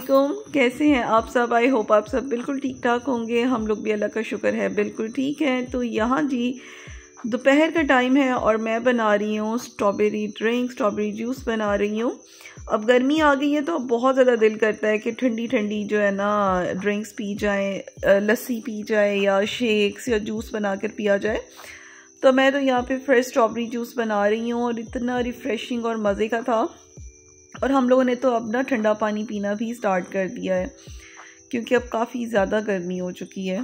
वालेकुम, कैसे हैं आप सब। आई होप आप सब बिल्कुल ठीक ठाक होंगे। हम लोग भी अल्लाह का शुक्र है बिल्कुल ठीक हैं। तो यहाँ जी दोपहर का टाइम है और मैं बना रही हूँ स्ट्रॉबेरी ड्रिंक, स्ट्रॉबेरी जूस बना रही हूँ। अब गर्मी आ गई है तो बहुत ज़्यादा दिल करता है कि ठंडी ठंडी जो है ना ड्रिंक्स पी जाएँ, लस्सी पी जाए या शेक्स या जूस बना कर पिया जाए। तो मैं तो यहाँ पे फ्रेश स्ट्रॉबेरी जूस बना रही हूँ और इतना रिफ़्रेशिंग और मज़े का था। और हम लोगों ने तो अब ना ठंडा पानी पीना भी स्टार्ट कर दिया है क्योंकि अब काफ़ी ज़्यादा गर्मी हो चुकी है।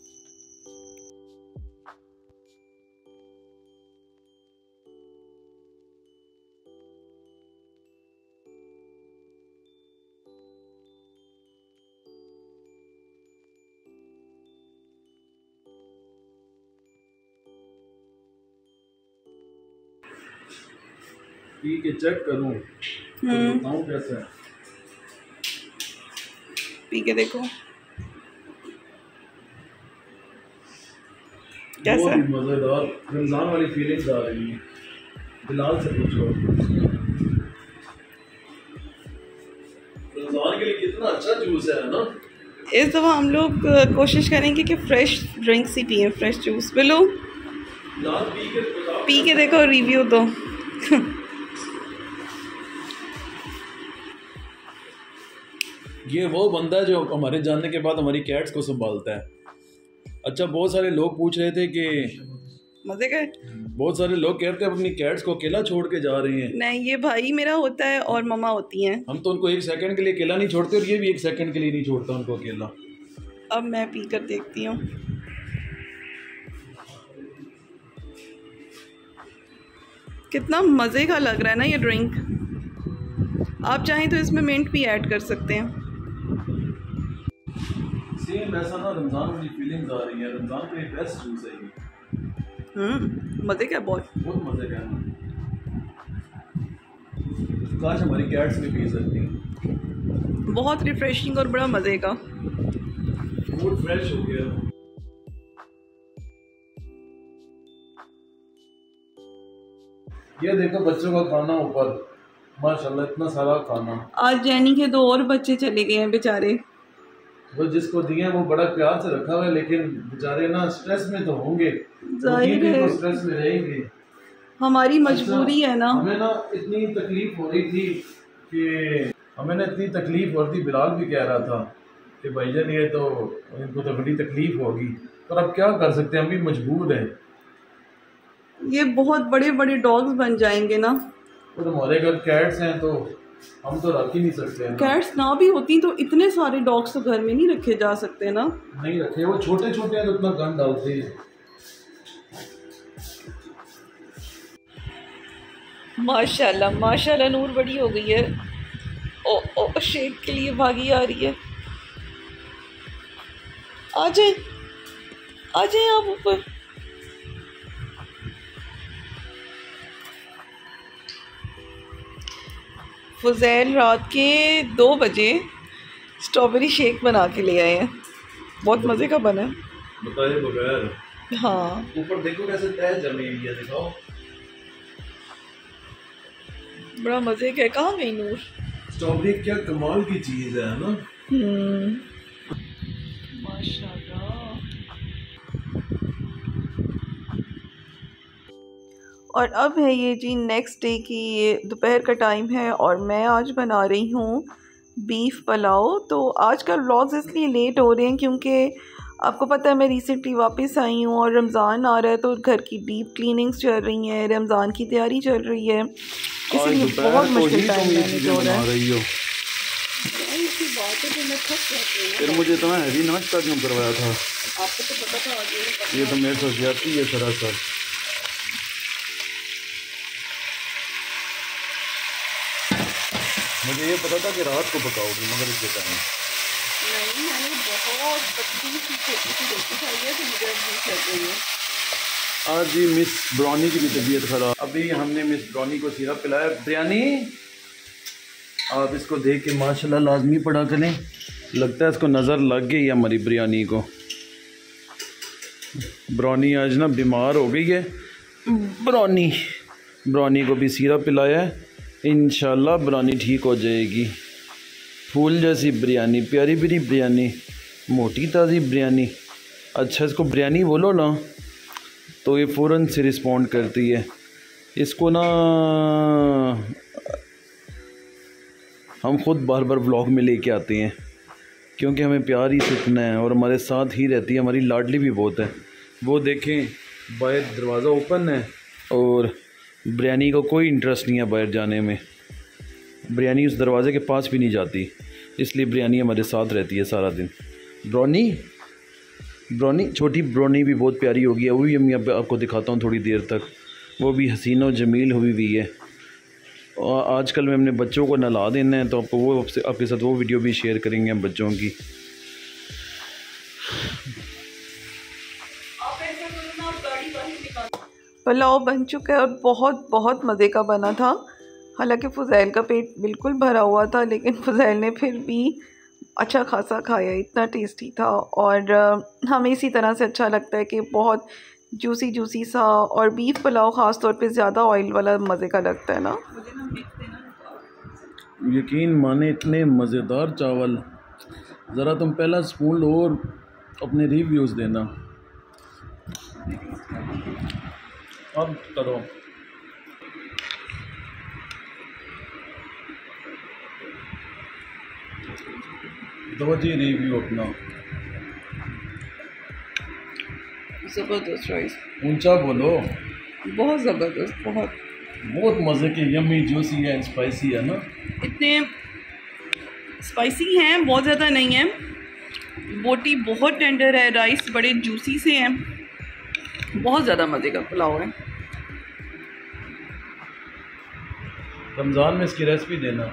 पी के चेक करूं तो बताऊं कैसा है। पी के देखो कैसा है। मज़ेदार रमज़ान वाली फीलिंग्स आ रही है। बिलाल से पूछो रमज़ान के लिए कितना अच्छा जूस है ना। इस दफ़ा हम लोग कोशिश करेंगे कि फ़्रेश ड्रिंक्स ही पिए, फ्रेश जूस। बिलो पी के देखो, रिव्यू दो। ये वो बंदा है जो हमारे जानने के बाद हमारी कैट्स को संभालता है। अच्छा, बहुत सारे लोग पूछ रहे थे कि मजे का। बहुत सारे लोग कहते हैं अपनी कैट्स को अकेला छोड़ के जा रहे हैं। नहीं, ये भाई मेरा होता है और मम्मा होती हैं। हम तो उनको एक सेकंड के लिए अकेला नहीं छोड़ते और ये भी एक सेकंड के लिए नहीं छोड़ता उनको अकेला। अब मैं पी कर देखती हूँ। कितना मज़े का लग रहा है ना ये ड्रिंक। आप चाहें तो इसमें मिंट भी ऐड कर सकते हैं। सेम ऐसा ना रमज़ान वाली फीलिंग्स आ रही है। रमज़ान का एक बेस्ट जूस है ये। मज़े का, बहुत मज़े का। काश हमारी कैट्स भी पी सकती हैं। बहुत रिफ्रेशिंग और बड़ा मज़े का। मूड फ्रेश हो गया। ये देखो बच्चों का खाना ऊपर, माशाल्लाह इतना सारा खाना। आज जैनी के 2 और बच्चे चले गए हैं बेचारे। वो जिसको दिए वो बड़ा प्यार से रखा हुआ है, लेकिन बेचारे ना स्ट्रेस में तो होंगे, जाहिर है तो स्ट्रेस में रहेंगे। हमारी मजबूरी है ना। हमें ना इतनी तकलीफ हो रही थी कि हमें ना इतनी तकलीफ हो रही थी। बिलाल भी कह रहा था कि भाईजान ये तो इनको तो बड़ी तकलीफ होगी, पर अब क्या कर सकते हैं, हम भी मजबूर हैं। ये बहुत बड़े बड़े डॉग्स बन जाएंगे ना। और हमारे घर कैट्स हैं तो हम तो रख ही नहीं सकते हैं। कैट्स ना भी होती तो इतने सारे डॉग्स तो घर में नहीं रखे जा सकते ना। नहीं रखे, वो छोटे छोटे हैं तो इतना गंद डालते हैं। माशाल्लाह माशाल्लाह, नूर बड़ी हो गई है। ओ ओ, शेक के लिए भागी आ रही है। आ जाए आ जाए आप ऊपर। फुज़ैल रात के 2 बजे स्ट्रॉबेरी शेक बना के ले आए हैं। बहुत मज़े का बना है, बताए बगैर। हाँ। ऊपर देखो कैसे तह जमी हुई है, दिखाओ। बड़ा मज़े का है। कहाँ गई नूर? स्ट्रॉबेरी क्या कमाल की चीज़ है ना। माशाल्लाह। और अब है ये जी नेक्स्ट डे की, ये दोपहर का टाइम है और मैं आज बना रही हूँ बीफ पुलाव। तो आजकल व्लॉग्स इसलिए लेट हो रहे हैं क्योंकि आपको पता है मैं रिसेंटली वापस आई हूँ और रमज़ान आ रहा है तो घर की डीप क्लीनिंग्स चल रही हैं, रमज़ान की तैयारी चल रही है, इसलिए बहुत मुश्किल टाइम मैनेज हो रहा है। फिर मुझे इतना हैवी नाश्ता क्यों करवाया था? आपको तो पता था। ये तो मेरे साथ ज्यादती है सरासर। मुझे ये पता था कि रात को पकाओगी मगर इसके टाइम नहीं, मैंने बहुत पतली सी छोटी सी रोटी खाई है तो मुझे भूख लग गई है। आज जी मिस ब्राउनी की भी तबीयत खराब। अभी हमने मिस ब्राउनी को सिरप पिलाया। बिरयानी आप इसको देख के माशाल्लाह लाजमी पढ़ा करें। लगता है इसको नज़र लग गई है हमारी बिरयानी को। ब्राउनी आज ना बीमार हो गई है। ब्राउनी को भी सिरप पिलाया है, इंशाल्लाह ब्राउनी ठीक हो जाएगी। फूल जैसी बिरयानी, प्यारी प्यारी बिरयानी, मोटी ताज़ी बिरयानी। अच्छा इसको बिरयानी बोलो ना तो ये फ़ौरन से रिस्पॉन्ड करती है। इसको ना हम ख़ुद बार बार व्लॉग में लेके आते हैं क्योंकि हमें प्यार ही इतना है और हमारे साथ ही रहती है। हमारी लाडली भी बहुत है। वो देखें बाहर दरवाज़ा ओपन है और बिरयानी को कोई इंटरेस्ट नहीं है बाहर जाने में। बिरयानी उस दरवाज़े के पास भी नहीं जाती, इसलिए बिरयानी हमारे साथ रहती है सारा दिन। ब्रोनी छोटी ब्रोनी भी बहुत प्यारी होगी है, वो भी मैं आपको दिखाता हूँ थोड़ी देर तक। वो भी हसीन और जमील हुई भी है। और आजकल मैं अपने बच्चों को नहला देना है तो आपको वो आपके साथ वो वीडियो भी शेयर करेंगे हम बच्चों की। पुलाव बन चुका है और बहुत बहुत मज़े का बना था। हालांकि फ़ुज़ैल का पेट बिल्कुल भरा हुआ था, लेकिन फ़ुज़ैल ने फिर भी अच्छा खासा खाया, इतना टेस्टी था। और हमें इसी तरह से अच्छा लगता है कि बहुत जूसी जूसी सा, और बीफ पुलाव ख़ास तौर पे ज़्यादा ऑयल वाला मज़े का लगता है ना। यकीन माने इतने मज़ेदार चावल। ज़रा तुम पहला स्पून लो और अपने रिव्यूज़ देना। अब करो। दो जी रिव्यू अपना। ज़बरदस्त राइस, ऊंचा बोलो। बहुत ज़बरदस्त, बहुत मज़े के, यम्मी जूसी है, स्पाइसी है ना। इतने स्पाइसी हैं, बहुत ज़्यादा नहीं है। बोटी बहुत टेंडर है, राइस बड़े जूसी से हैं, बहुत ज़्यादा मज़े का पुलाव है। रमज़ान में इसकी रेसिपी देना।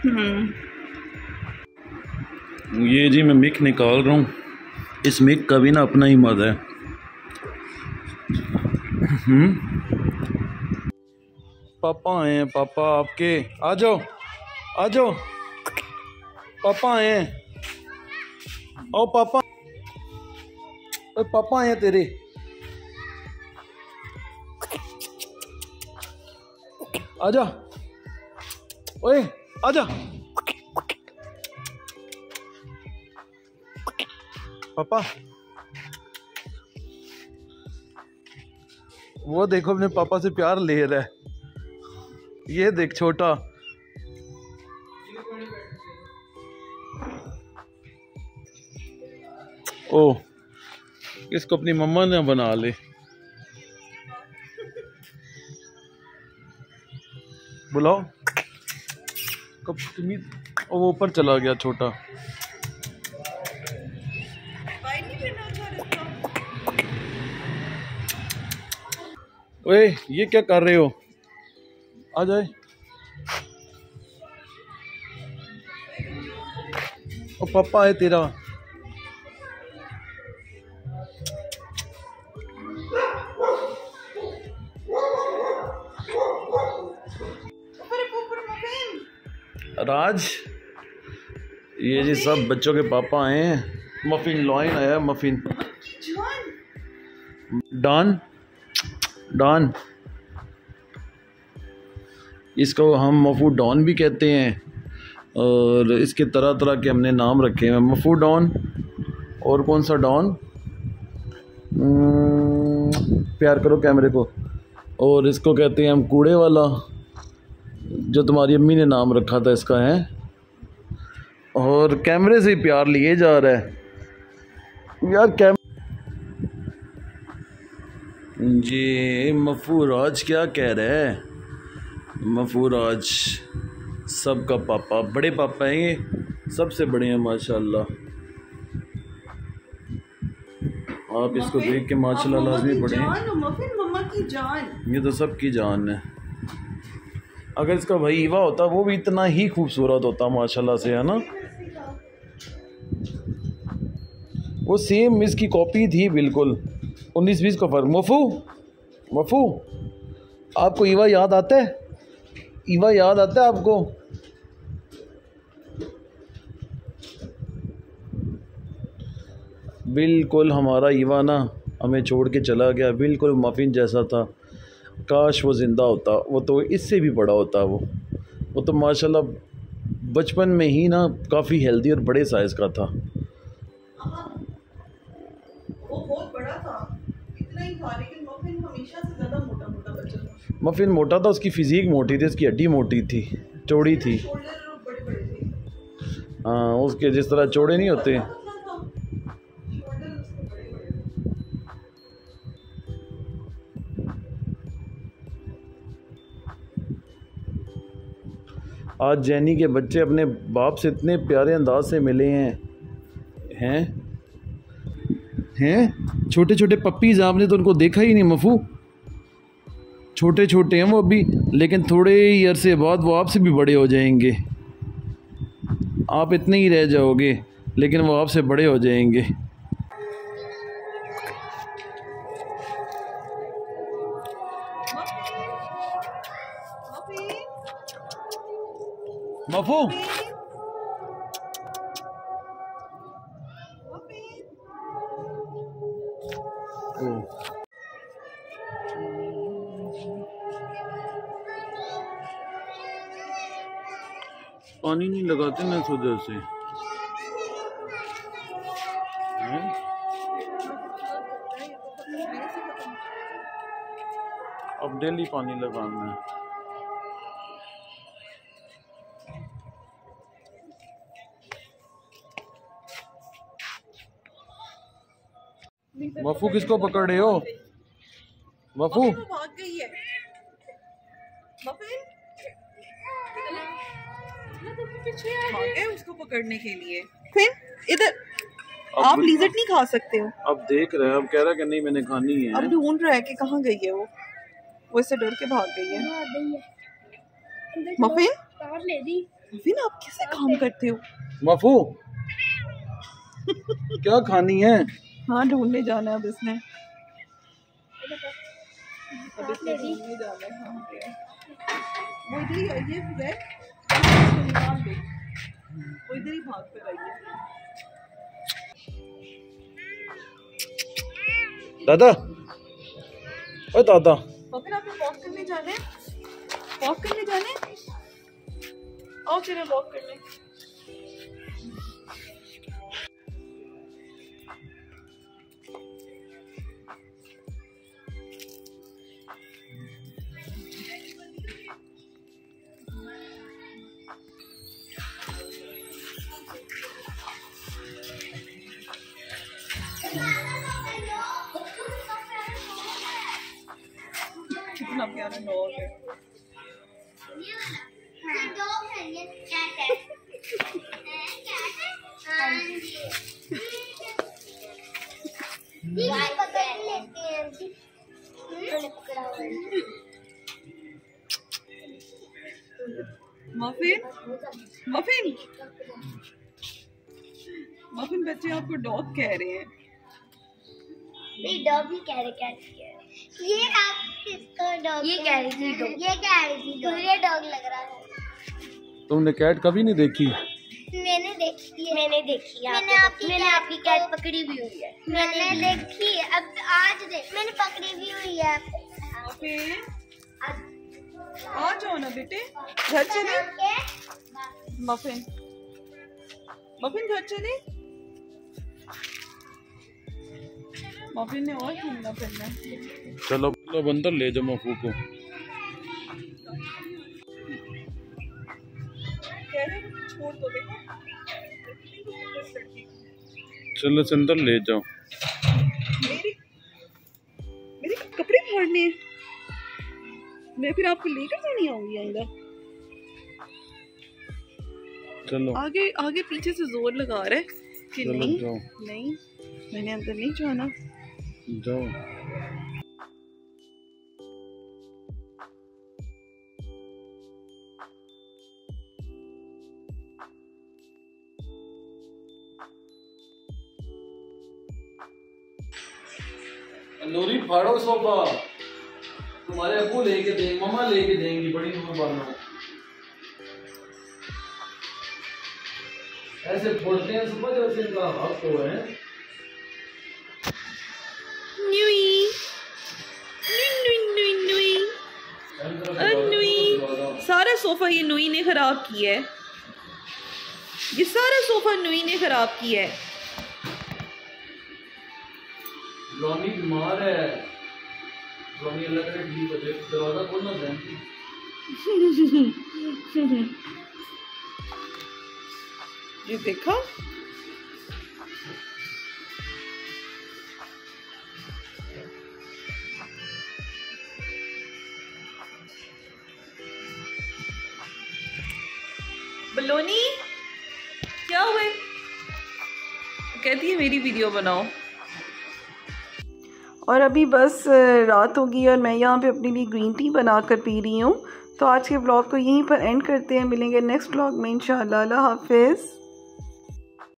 ये जी मैं मिक निकाल रहा हूँ। इस मिक का भी ना अपना ही मज़ा है। पापा आए हैं, पापा आपके। आ जाओ आ जाओ, पापा आए हैं। आओ पापा, ओए पापा आए हैं तेरे। आजा ओए आजा। पापा वो देखो अपने पापा से प्यार ले रहा है। ये देख छोटा, ओ इसको अपनी मम्मा ने बना ले। बुलाओ कब तुम्हें। वो ऊपर चला गया छोटा। ओए ये क्या कर रहे हो, आ जाए। ओ पापा है तेरा। राज ये जी सब बच्चों के पापा आए हैं। मफिन लॉइन आया, मफिन डॉन डॉन, इसको हम मफू डॉन भी कहते हैं और इसके तरह तरह के हमने नाम रखे हैं। मफू डॉन और कौन सा डॉन, प्यार करो कैमरे को। और इसको कहते हैं हम कूड़े वाला, जो तुम्हारी अम्मी ने नाम रखा था इसका है। और कैमरे से प्यार लिए जा रहा है यार। जी मफूराज क्या कह रहा है। मफूराज सबका पापा, बड़े पापा हैं ये, सबसे बड़े हैं माशाल्लाह। आप इसको देख के माशाल्लाह लाजमी बड़े हैं। मम्मा की जान, ये तो सबकी जान है। अगर इसका भाई ईवा होता वो भी इतना ही खूबसूरत होता माशाल्लाह से, है ना। वो सेम इसकी कॉपी थी बिल्कुल, 19-20 का फर्क। मफू आपको ईवा याद आता है? ईवा याद आता है आपको? बिल्कुल हमारा ईवा ना हमें छोड़ के चला गया, बिल्कुल मफिन जैसा था। काश वो ज़िंदा होता, वो तो इससे भी बड़ा होता। वो तो माशाल्लाह बचपन में ही ना काफ़ी हेल्दी और बड़े साइज़ का था। वो बहुत बड़ा था, इतना ही था, लेकिन मफिन हमेशा से ज़्यादा मोटा मोटा बच्चा था। मफिन मोटा था, उसकी फिजिक मोटी थी, उसकी हड्डी मोटी थी, चौड़ी थी। शोल्डर बड़े बड़े थे। हाँ, उसके जिस तरह चौड़े नहीं होते। आज जैनी के बच्चे अपने बाप से इतने प्यारे अंदाज से मिले हैं छोटे छोटे पप्पीज, आपने तो उनको देखा ही नहीं मफू। छोटे छोटे हैं वो अभी, लेकिन थोड़े ही अरसे बाद वो आपसे भी बड़े हो जाएंगे। आप इतने ही रह जाओगे, लेकिन वो आपसे बड़े हो जाएंगे। मफू पानी नहीं लगाते ना इस वजह से। अब डेली पानी लगाना है। मफू किसको पकड़ रहे हो? मफू भाग गई है। भागे उसको पकड़ने के लिए। फिर इधर आप लिज़र्ड नहीं खा सकते हो। अब देख रहे हैं, अब कह रहा है कि नहीं मैंने खानी है। अब ढूंढ रहा है कि कहाँ गई है वो इससे डर के भाग गई है। मफिन मफिन आप कैसे काम करते हो? मफू क्या खानी है? हाँ, ढूंढने जाना है अब इसने। ढूंढने जाना है। हाँ, वो इधर ही आई है, वो इधर ही भाग कर आई है। दादा, ओ दादा, फिर आपने वॉक करने जाना है? वॉक करने जाने? आओ चलो वॉक करने। कितना प्यारा डॉग है। डॉग है, ये कैट है। कैट है। ये पकड़ लेते हैं। पकड़ा हुआ है। मफिन मफिन मफिन बच्चे आपको डॉग कह रहे हैं। नहीं, डॉग ही कह रहे, कैट कह रहे। ये आप किसको डॉग? ये कह रही थी डॉग। ये कह रही थी डॉग। मुझे डॉग लग रहा है। तुमने कैट कभी नहीं देखी? मैंने देखी है। मैंने आपकी कैट पकड़ी भी हुई है। मैंने देखी है। अब आज देख, मैंने पकड़ी भी हुई है। आ जाओ ना बेटे, घर चले। मफिन मफिन घर चले। मफिन ने और घूमना फिरना। चलो अब अंदर ले जाओ मफू को। छोड़ दो देखो। चलो अंदर ले जाओ। मेरे कपड़े फाड़ने हैं। मैं फिर आपको लेकर तो नहीं आऊंगी अंदर। चलो आगे आगे पीछे से जोर लगा रहा है कि नहीं जाओ। नहीं, मैंने अंदर नहीं जाना। जाओ। नूरी फाड़ो सोफा, तुम्हारे अब्बू लेके देंगे, मम्मा लेके देंगी, बड़ी नूर बानो। ऐसे फोड़ते हैं सुबह जैसे इनका हक हो है। सारा सोफा ये नुई ने खराब किया है। ये सारा सोफा नुई ने खराब किया है। ब्राउनी बीमार है, ब्राउनी अल्लाह करे ठीक हो जाए। दरवाजा खोलना है। ये देखा, बलोनी क्या हुए? कहती है मेरी वीडियो बनाओ। और अभी बस रात होगी और मैं यहाँ पे अपने लिए ग्रीन टी बना कर पी रही हूँ। तो आज के ब्लॉग को यहीं पर एंड करते हैं। मिलेंगे नेक्स्ट ब्लॉग में इंशाल्लाह। अल्लाह हाफिज़।